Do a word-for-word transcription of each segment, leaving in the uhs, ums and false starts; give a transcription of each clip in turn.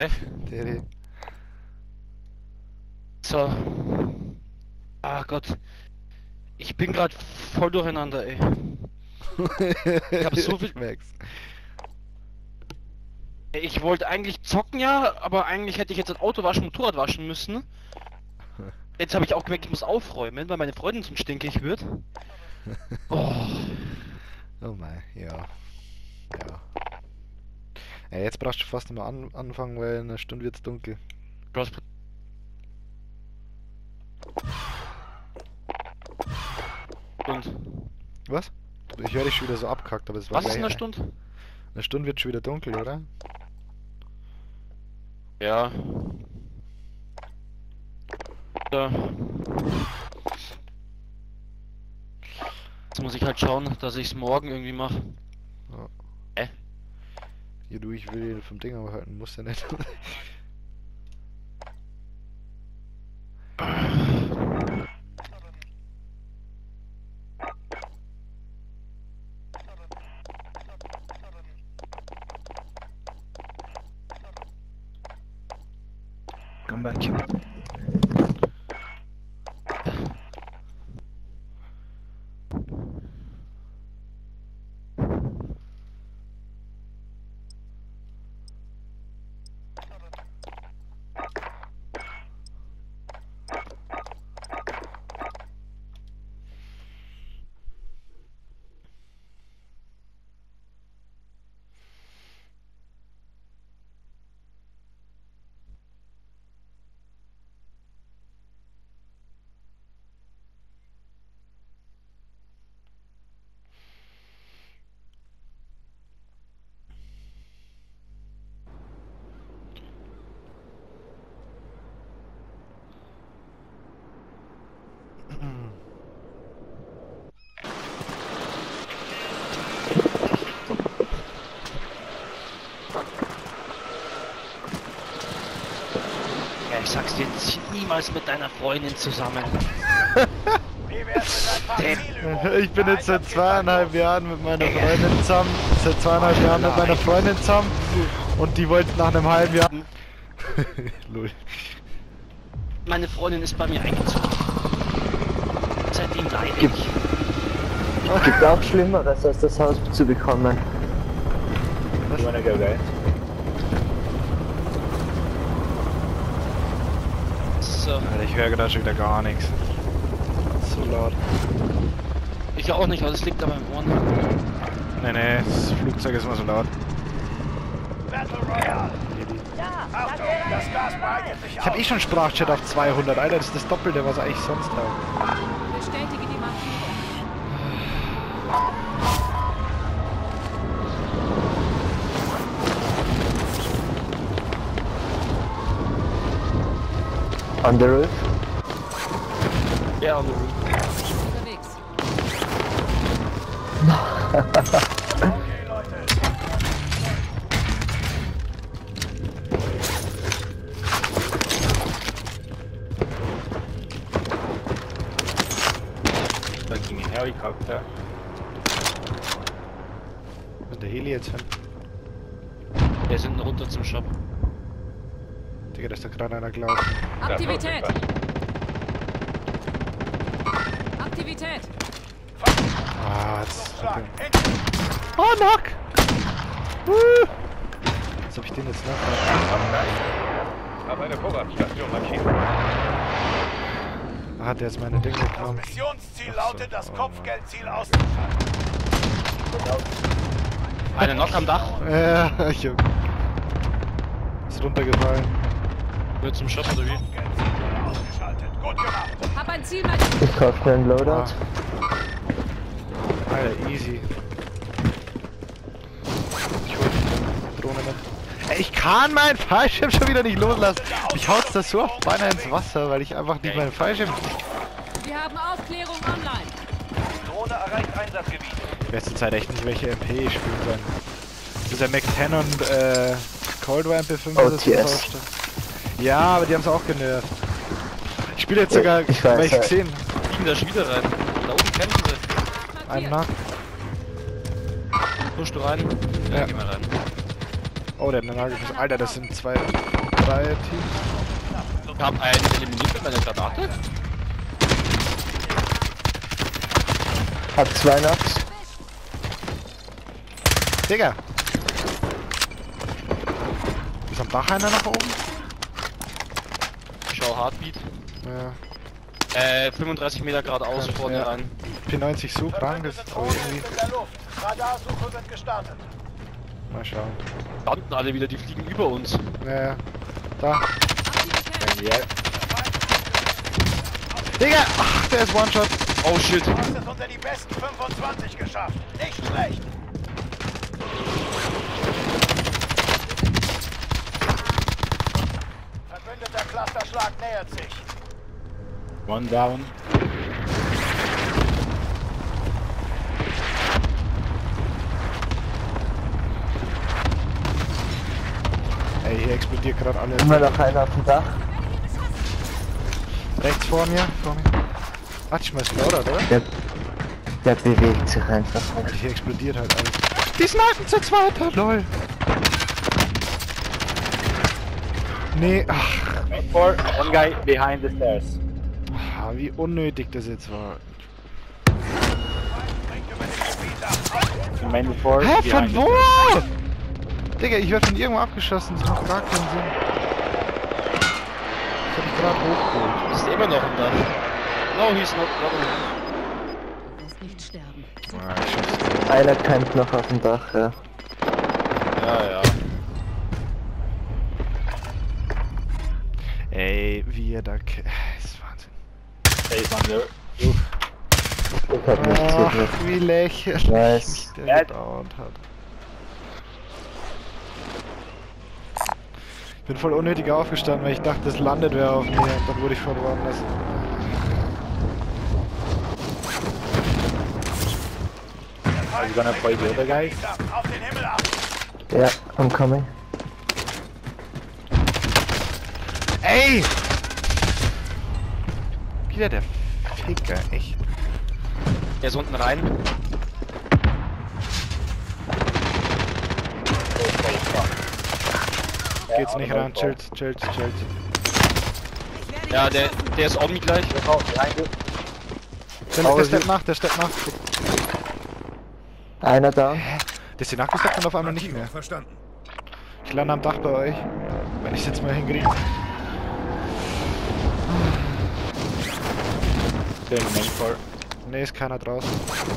Terry. So. Ah Gott. Ich bin gerade voll durcheinander, ey. Ich hab so viel. Ich merk's. Ich wollte eigentlich zocken, ja, aber eigentlich hätte ich jetzt ein Auto waschen, Motorrad waschen müssen. Jetzt habe ich auch gemerkt, ich muss aufräumen, weil meine Freundin zum stinkig wird. Oh. Oh mein, ja. Ja. Ja, jetzt brauchst du fast nicht mehr an anfangen, weil in einer Stunde wird's dunkel. Und? Was? Ich höre dich schon wieder so abkackt, aber es war Was ist in gleich- einer Stunde? In einer Stunde wird schon wieder dunkel, oder? Ja. Ja. Jetzt muss ich halt schauen, dass ich es morgen irgendwie mache. Ja. Äh? Ja, du, ich will vom Ding aber halten, muss ja nicht. Come back. Ja, ich sag's dir jetzt niemals mit deiner Freundin zusammen. Ich bin jetzt seit zweieinhalb Jahren mit meiner Freundin zusammen. Seit zweieinhalb Jahren mit meiner Freundin zusammen. Und die wollte nach einem halben Jahr. Lol. Meine Freundin ist bei mir eingezogen. Seitdem leide ich. Gibt- Gibt auch Schlimmeres, als das Haus zu bekommen. You wanna go, guys? So. Alter, ich höre gerade schon wieder gar nichts. So laut. Ich auch nicht, aber das liegt an meinen Ohren. Nee, nee, das Flugzeug ist immer so laut. Battle Royale! Achtung, das Gas breitet sich Ich habe eh schon Sprachchat auf zweihundert, Alter, das ist das Doppelte, was ich sonst habe. Bestätige die Markierung. On the roof. Ja, on the roof. Unterwegs. Okay, Leute. Fucking helicopter. Wo ist der Heli jetzt hin? Wir sind runter zum Shop. Digga, da ist doch gerade einer gelaufen. Aktivität. Aktivität. Ah, jetzt. Schlag. Okay. Hinten. Oh, knock! Uh. Was hab ich den jetzt noch? Auf eine Vorratstation markiert. Ah, hat der jetzt meine Dinge Das genommen. Missionsziel Ach so. lautet, das Oh, Kopfgeldziel auszuschalten. Eine Knock am Dach. Ja, ich hab. Ist runtergefallen. Wird zum Shop oder wie? Kopfgeldziel ausgeschaltet. Gut gemacht. Hab ein Ziel markiert. Ich kauf schnell ein Ah. Loadout. Alter, easy. Ich hol die Drohne mit. Ey, ich kann meinen Fallschirm schon wieder nicht loslassen. Ich haut's da so oft beinahe ins Wasser, weil ich einfach nicht meinen Fallschirm. Wir haben Aufklärung online. Drohne erreicht Einsatzgebiet. Ich weiß zur Zeit echt nicht, welche M P ich spielen soll. Dieser Mac zehn und äh, Cold War M P fünf O ist T das S. Ausstand. Ja, aber die haben's auch genervt. Ich spiele jetzt sogar, Ich weiß, weil ich ja. gesehen, Kriegen da schon wieder rein. Da oben kämpfen sie. einen Markiert. Nack. Push du rein? Ja. Geh mal rein. Oh, der hat eine Nagelfest. Alter, das sind zwei, drei Teams. Ich hab einen eliminiert mit meiner Granate. Hat zwei Knocks. Digga! Ist am Dach einer nach oben? Ich schau Heartbeat. Ja. Äh, fünfunddreißig Meter geradeaus Ja, vorne ja. rein. P neunzig so krank, das ist aber irgendwie. in der Luft. Radarsuche wird gestartet. Mal schauen. Landen alle wieder, die fliegen über uns. Ja, ja. Da. Aktivität. Ja. Digga! Ach, der ist One-Shot. Oh shit. Du hast es unter die besten fünfundzwanzig geschafft. Nicht schlecht. Verbündeter Clusterschlag nähert sich. One down. Ey, hier explodiert gerade alles. Immer noch einer auf dem Dach. Rechts vor mir, vor mir. Ach, ich schmeiß lauter, oder? Der, der bewegt sich einfach Alter, nicht. hier explodiert halt alles. Die snipen zu zweiter, lol. Nee, ach, Four, one guy behind the stairs. ah, wie unnötig das jetzt war. Bringt über den Gebiet ab. Main four. Hä, behind von the wo? Digga, ich werd von irgendwo abgeschossen, das macht gar keinen Sinn. Das hab ich gerade hochgeholt. Ist immer noch im Dach. No, he's not. Lass nicht sterben. Ah, ich schaff's. Einer campt noch auf dem Dach, ja. Ja, ja. Ey, wie er da... ke- Das ist Wahnsinn. Stays on the roof. Ich hab nichts Ach, gekriegt. wie lächerlich Nice. mich der Ja. gedauert hat. Ich bin voll unnötig aufgestanden, weil ich dachte, das landet wer auf mir und dann wurde ich von woanders. Are you gonna play the other guys? Auf den Himmel ab. Ja, I'm coming. Ey! Wieder der Ficker, echt. Der ist unten rein. Geht's nicht rein, chillt, chillt, chillt. Ja, der, der ist Omni gleich. Der, der steppt nach, der steppt nach. Einer da. Der ist die nachgesteppt und auf einmal nicht mehr. Verstanden. Ich lande am Dach bei euch. Wenn ich jetzt mal hinkriege. Still in main four. Ne, ist keiner draußen.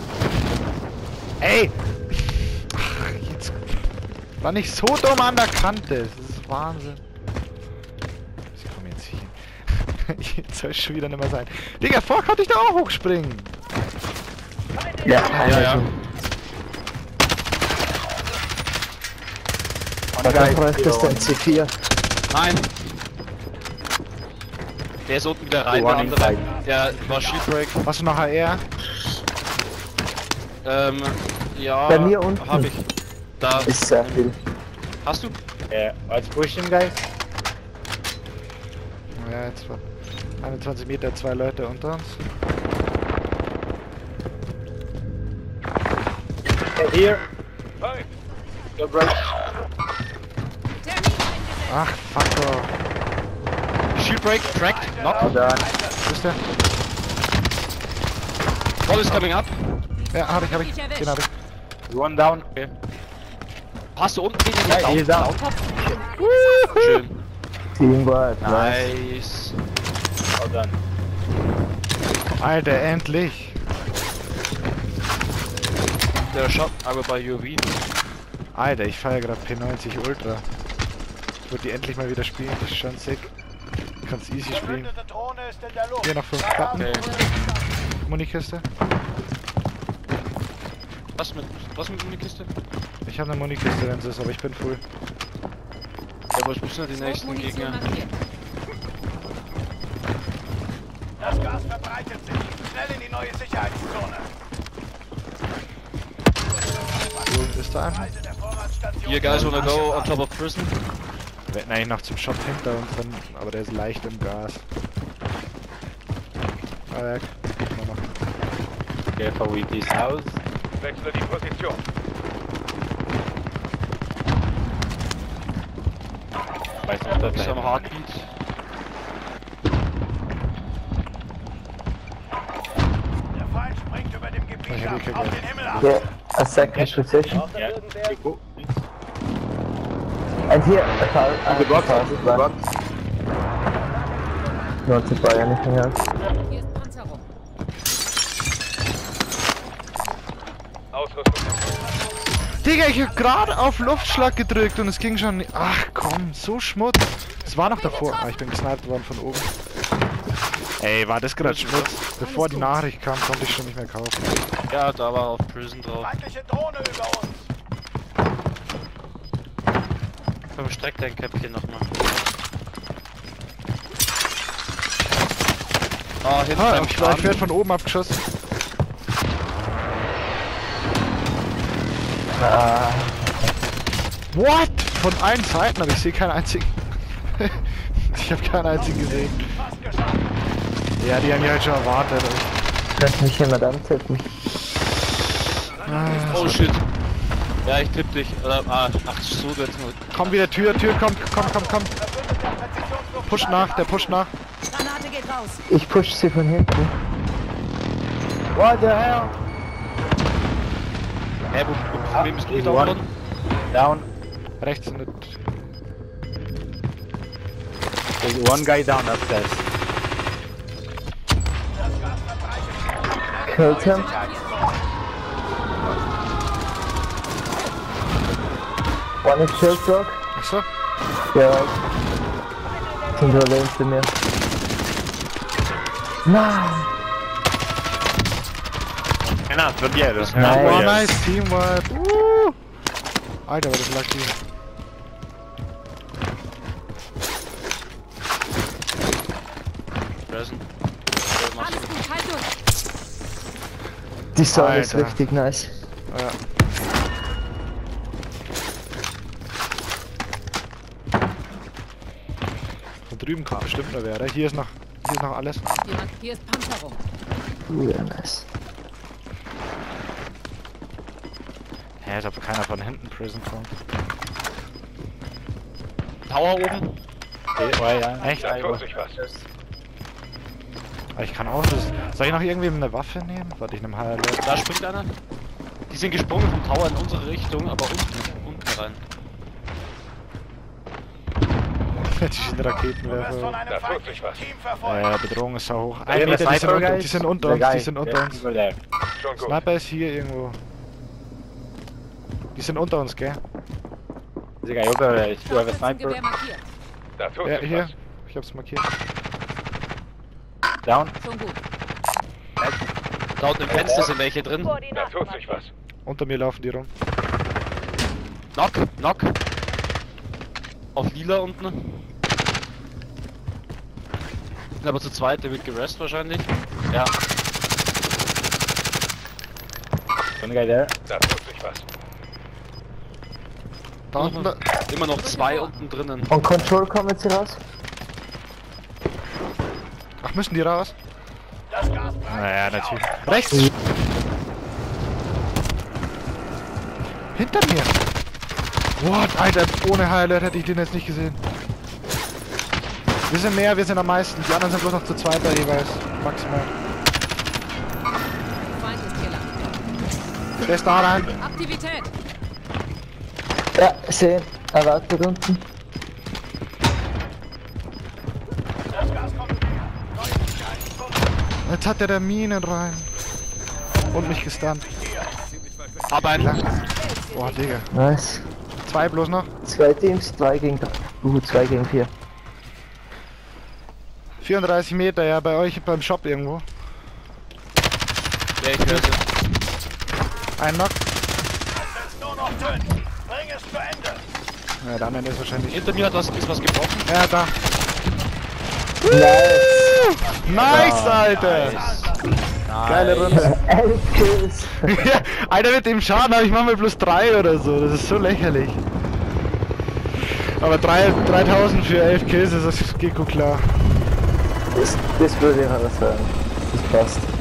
Ey! Ach, jetzt. War nicht so dumm an der Kante. Das ist Wahnsinn. Ich komme jetzt hier hin. Jetzt soll es schon wieder nicht mehr sein. Digga, vor konnte ich da auch hochspringen. Ja, einer ja. schon. Da bräuchte es den C vier. Nein. Der ist unten wieder rein, The der one andere. inside. Der war Shieldbreak. Hast du noch H R? Ähm, ja. Bei mir unten. Hab ich. Da. Ist sehr viel. Hast du? Yeah, let's push him, guys. Ja, jetzt war einundzwanzig Meter, zwei Leute unter uns. Okay, here. Hey, Go, bro. Termin eingesetzt. Ach, fuck off. Shieldbreak, cracked, knock. Well done. Wo ist der? Ball is coming up. Ja, hab ich, hab ich. Den hab ich. One down. Okay. Hast du unten den Ja, down- hier ist er. down habt? Schön. Teamwork, nice. Nice. Well done. Alter, endlich. Der Shot, aber bei U V. Alter, ich feiere gerade P neunzig Ultra. Ich würde die endlich mal wieder spielen, das ist schon sick. Du kannst easy spielen. verbündete Drohne ist in der Luft. Hier noch fünf Platten. Okay. Munikiste. Was mit, was mit der Kiste? Ich habe eine Munikiste, wenn es ist, aber ich bin full. Ja, aber ich muss nicht die nächsten Munition Gegner. markiert. Das Gas verbreitet sich. Schnell in die neue Sicherheitszone. Wo ist da einer? Halte der Vorratsstation. You guys wanna go on top of prison? Wir hätten eigentlich noch zum Shop hinter uns, dann, aber der ist leicht im Gas. Ah, ja, guck mal noch. Careful with this house. Wechsle die Position. Weiß nicht, ob Ich das am Heartbeat. Der Feind springt über dem Gebiet Ich hab ab. die Auf Kacke. den Himmel ab. Yeah, a second position. Yeah, you go. And here, a car. Uh, The box, car, the car. box. Not to buy anything else. Hier ist Panzerung. Digga, ich hab gerade auf Luftschlag gedrückt und es ging schon. Ach komm, so Schmutz. Es war noch davor. Ah, ich bin gesniped worden von oben. Ey, war das gerade Schmutz? Bevor die Nachricht kam, konnte ich schon nicht mehr kaufen. Ja, da war auf Prison drauf. Feindliche Drohne über uns. Verstreckt dein Köpfchen nochmal. Ah, hinten Ah, beim ich, war- ich Schaden. werde von oben abgeschossen. Ah, What? Von allen Seiten, aber ich sehe keinen einzigen. Ich habe keinen einzigen gesehen. Fast geschafft. Ja, die haben ja halt schon erwartet. könnte mich jemand antippen. Oh shit. Ja, ich tipp dich. Oder, ah, ach so, du jetzt mal. Komm wieder, Tür, Tür, komm, komm, komm, komm. Push nach, der push nach. Granate geht raus. Ich push sie von hinten. What the hell? Hä, wo, wo, von wem bist du He's da one. worden? Down. Rechts mit. There's one guy down upstairs. Killed him. One is shield rock. Achso. Ja. Sind überleben für mir. Nein! Genau, von dir. Das Nein. Oh, nice, Teamwork. Uh. Alter, war das lucky. Prison. Alles gut, halt durch. Die Sonne ist Alter. richtig nice. Ja. Da drüben kommt bestimmt noch wer, oder? Hier ist noch, hier ist noch alles. Jemand, hier ist Panzerung. Uh, ja, nice. Hä, als ob keiner von hinten Prison kommt. Tower oben. Okay, ja. Echt? Da tut sich was. Aber ich kann auch das. Soll ich noch irgendwem eine Waffe nehmen? Warte, ich nehme H L. Da springt einer. Die sind gesprungen vom Tower in unsere Richtung, aber unten, unten rein. Die sind Du wirst von Raketenwerfer. einem feindlichen Team verfolgt. Äh, Bedrohung ist so hoch. Yeah, Ein the Meter, die sind sniper unter, guys. die sind unter The uns, guy, die sind unter yeah, uns. over there. Schon gut. Sniper ist hier irgendwo. Die sind unter uns, gell? There's a guy over there. If you have a sniper. Gewehr markiert. Da tut Ja, sich hier. was. Ich hab's markiert. Down. Schon gut. Da unten im Fenster sind welche drin. Da tut sich was. Unter mir laufen die rum. Knock, knock. Auf lila unten. Sind aber zu zweit, der wird gerest wahrscheinlich. Ja. One guy there. Da tut sich was. Da unten. Da. Immer noch zwei unten drinnen. Und Control kommen jetzt hier raus? Ach, müssen die raus? Das Gas breitet Naja, sich natürlich. aus. Rechts! Hinter mir! What? Alter, ohne H L hätte ich den jetzt nicht gesehen. Wir sind mehr, wir sind am meisten. Die anderen sind bloß noch zu zweit da jeweils. Maximal. Feind ist gelangt. Der ist da rein. Aktivität. Ja, sehen. Erwartet unten. Das Gas kommt näher. Neue Sicherheitszone. Jetzt hat der da Minen rein. Und mich gestunt. Aber ein Lang. Boah, Digga. Nice. Zwei bloß noch. Zwei Teams, zwei gegen drei. Uh, zwei gegen vier. vierunddreißig Meter, ja, bei euch beim Shop irgendwo. Ja, ich höre sie. Ein Knock. Es sind nur noch fünf. Bring es zu Ende. Ja, der andere ist wahrscheinlich. Hinter mir hat was, ist was gebrochen. Ja, da. Nice. Nice, Alter! Geile Runde. Elf Kills. Ja, Alter, mit dem Schaden habe ich manchmal plus drei oder so. Das ist so lächerlich. Aber drei, dreitausend für elf Kills, das geht gut klar. Das, das würde ich aber sagen. Das passt.